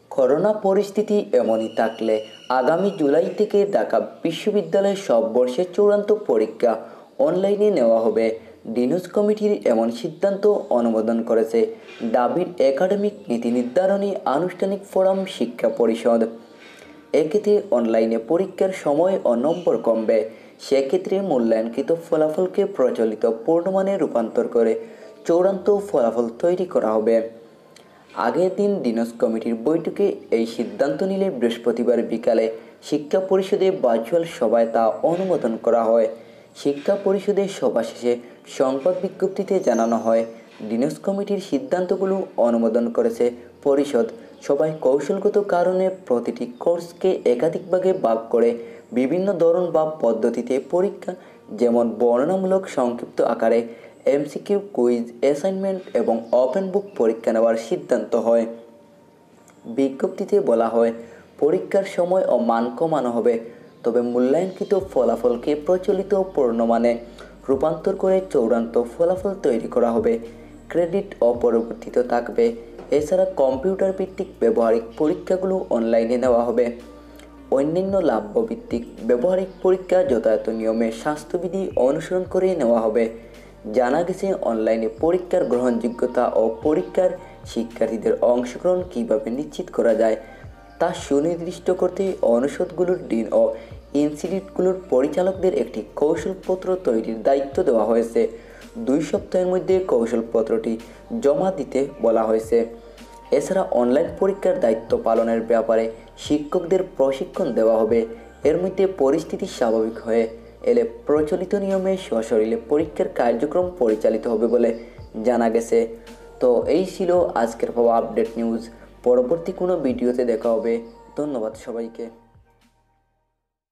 Corona পরিস্থিতি এমনই থাকলে আগামী জুলাই থেকে ঢাকা বিশ্ববিদ্যালয়ের সব বর্ষের চূড়ান্ত পরীক্ষা অনলাইনে নেওয়া হবে। ডিনোস কমিটির এমন সিদ্ধান্ত অনুমোদন করেছে ঢাবির একাডেমিক নীতি নির্ধারণী আনুষ্ঠানিক ফোরাম শিক্ষা পরিষদ। এক্ষেত্রে অনলাইনে পরীক্ষার সময় ও নম্বর কমবে। সেক্ষেত্রে মূল্যায়নকৃত ফলাফলকে প্রচলিত পূর্ণমানে রূপান্তর করে চূড়ান্ত ফলাফল তৈরি করা হবে। আগের দিন ডিনোস কমিটির বৈঠকে এই সিদ্ধান্ত নিলে বৃহস্পতিবার বিকালে শিক্ষা পরিষদে ভার্চুয়াল সভায় তা অনুমোদন করা হয়। শিক্ষা পরিষদের সভা শেষে সংবাদ বিজ্ঞপ্তিতে জানানো হয়, ডিনোস কমিটির সিদ্ধান্তগুলো অনুমোদন করেছে পরিষদ। সবাই কৌশলগত কারণে প্রতিটি কোর্সকে একাধিক ভাগে ভাগ করে বিভিন্ন ধরন বা পদ্ধতিতে পরীক্ষা, যেমন বর্ণনামূলক সংক্ষিপ্ত আকারে, এমসিকিউ, কুইজ, অ্যাসাইনমেন্ট এবং ওপেন বুক পরীক্ষা নেওয়ার সিদ্ধান্ত হয়। বিজ্ঞপ্তিতে বলা হয়, পরীক্ষার সময় ও মান কমানো হবে, তবে মূল্যায়নকৃত ফলাফলকে প্রচলিত পূর্ণমানে রূপান্তর করে চূড়ান্ত ফলাফল তৈরি করা হবে। ক্রেডিট অপরিবর্তিত থাকবে। এছাড়া কম্পিউটার ভিত্তিক ব্যবহারিক পরীক্ষাগুলো অনলাইনে নেওয়া হবে। অন্যান্য লাভ্যভিত্তিক ব্যবহারিক পরীক্ষা যথাযথ নিয়মে স্বাস্থ্যবিধি অনুসরণ করে নেওয়া হবে। জানা গেছে, অনলাইনে পরীক্ষার গ্রহণযোগ্যতা ও পরীক্ষার শিক্ষার্থীদের অংশগ্রহণ কীভাবে নিশ্চিত করা যায় তা সুনির্দিষ্ট করতে অনুষদগুলোর ডিন ও ইনস্টিটিউটগুলোর পরিচালকদের একটি কৌশলপত্র তৈরির দায়িত্ব দেওয়া হয়েছে। 2 সপ্তাহের মধ্যে কৌশলপত্রটি জমা দিতে বলা হয়েছে। এছাড়া অনলাইন পরীক্ষার দায়িত্ব পালনের ব্যাপারে শিক্ষকদের প্রশিক্ষণ দেওয়া হবে। এর মধ্যে পরিস্থিতি স্বাভাবিক হয়ে এলে প্রচলিত নিয়মে সশরীরে পরীক্ষার কার্যক্রম পরিচালিত হবে বলে জানা গেছে। তো এই ছিল আজকের পাওয়া আপডেট নিউজ। পরবর্তী কোনো ভিডিওতে দেখা হবে। ধন্যবাদ সবাইকে।